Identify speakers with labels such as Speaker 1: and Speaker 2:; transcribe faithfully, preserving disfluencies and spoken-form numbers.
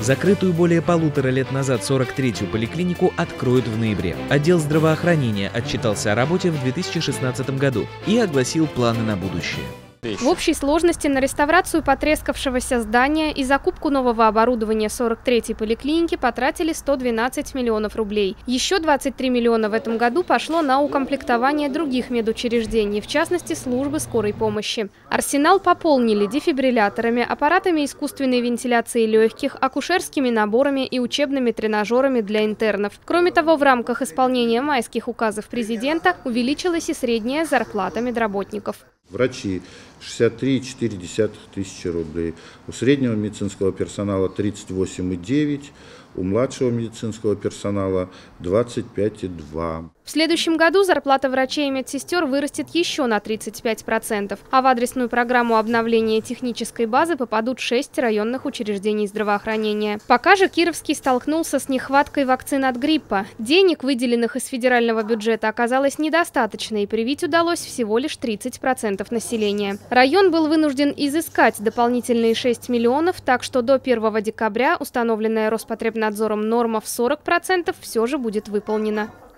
Speaker 1: Закрытую более полутора лет назад сорок третью поликлинику откроют в ноябре. Отдел здравоохранения отчитался о работе в две тысячи шестнадцатом году и огласил планы на будущее.
Speaker 2: В общей сложности на реставрацию потрескавшегося здания и закупку нового оборудования сорок третьей поликлиники потратили сто двенадцать миллионов рублей. Еще двадцать три миллиона в этом году пошло на укомплектование других медучреждений, в частности службы скорой помощи. Арсенал пополнили дефибрилляторами, аппаратами искусственной вентиляции легких, акушерскими наборами и учебными тренажерами для интернов. Кроме того, в рамках исполнения майских указов президента увеличилась и средняя зарплата медработников.
Speaker 3: Врачи шестьдесят три и четыре десятых тысячи рублей, у среднего медицинского персонала тридцать восемь и девять, у младшего медицинского персонала двадцать пять и два.
Speaker 2: В следующем году зарплата врачей и медсестер вырастет еще на тридцать пять процентов, а в адресную программу обновления технической базы попадут шесть районных учреждений здравоохранения. Пока же Кировский столкнулся с нехваткой вакцин от гриппа. Денег, выделенных из федерального бюджета, оказалось недостаточно, и привить удалось всего лишь тридцать процентов населения. Район был вынужден изыскать дополнительные шесть миллионов, так что до первого декабря установленная Роспотребнадзором норма в сорок процентов все же будет выполнена.